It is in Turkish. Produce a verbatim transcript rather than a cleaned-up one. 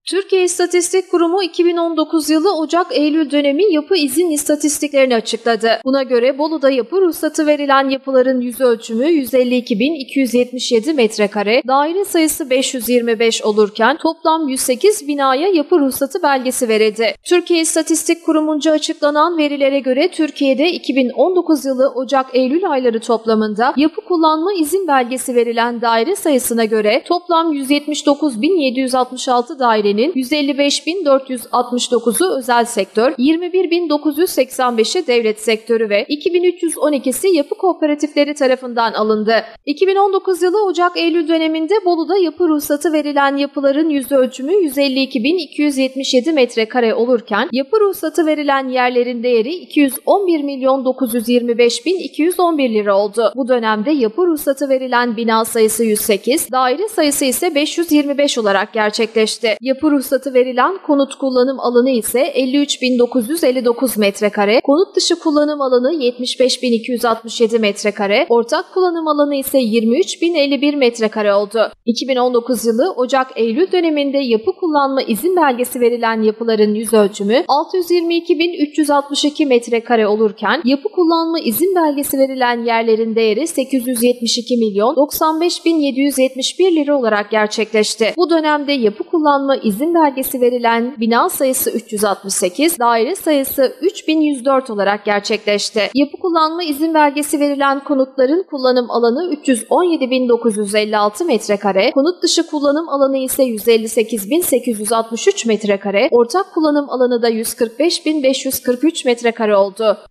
Türkiye İstatistik Kurumu iki bin on dokuz yılı Ocak-Eylül dönemi yapı izin istatistiklerini açıkladı. Buna göre Bolu'da yapı ruhsatı verilen yapıların yüzölçümü yüz elli iki bin iki yüz yetmiş yedi metrekare, daire sayısı beş yüz yirmi beş olurken toplam yüz sekiz binaya yapı ruhsatı belgesi verildi. Türkiye İstatistik Kurumu'nca açıklanan verilere göre Türkiye'de iki bin on dokuz yılı Ocak-Eylül ayları toplamında yapı kullanma izin belgesi verilen daire sayısına göre toplam yüz yetmiş dokuz bin yedi yüz altmış altı dairenin yüz elli beş bin dört yüz altmış dokuzu özel sektör, yirmi bir bin dokuz yüz seksen beşi devlet sektörü ve iki bin üç yüz on ikisi yapı kooperatifleri tarafından alındı. iki bin on dokuz yılı Ocak-Eylül döneminde Bolu'da yapı ruhsatı verilen yapıların yüzölçümü yüz elli iki bin iki yüz yetmiş yedi metrekare olurken yapı ruhsatı verilen yerlerin değeri iki yüz on bir milyon dokuz yüz yirmi beş bin iki yüz on bir lira oldu. Bu dönemde yapı ruhsatı verilen bina sayısı yüz sekiz, daire sayısı ise beş yüz yirmi beş olarak gerçekleşti. Yapı ruhsatı verilen konut kullanım alanı ise elli üç bin dokuz yüz elli dokuz metrekare, konut dışı kullanım alanı yetmiş beş bin iki yüz altmış yedi metrekare, ortak kullanım alanı ise yirmi üç bin elli bir metrekare oldu. iki bin on dokuz yılı Ocak-Eylül döneminde yapı kullanma izin belgesi verilen yapıların yüzölçümü altı yüz yirmi iki bin üç yüz altmış iki metrekare olurken yapı kullanma izin belgesi verilen yerlerin değeri sekiz yüz yetmiş iki milyon doksan beş bin yedi yüz yetmiş bir lira olarak gerçekleşti. Bu dönemde yapı kullanma izin belgesi verilen bina sayısı üç yüz altmış sekiz, daire sayısı üç bin yüz dört olarak gerçekleşti. Yapı kullanma izin belgesi verilen konutların kullanım alanı üç yüz on yedi bin dokuz yüz elli altı metrekare, konut dışı kullanım alanı ise yüz elli sekiz bin sekiz yüz altmış üç metrekare, ortak kullanım alanı da yüz kırk beş bin beş yüz kırk üç metrekare oldu.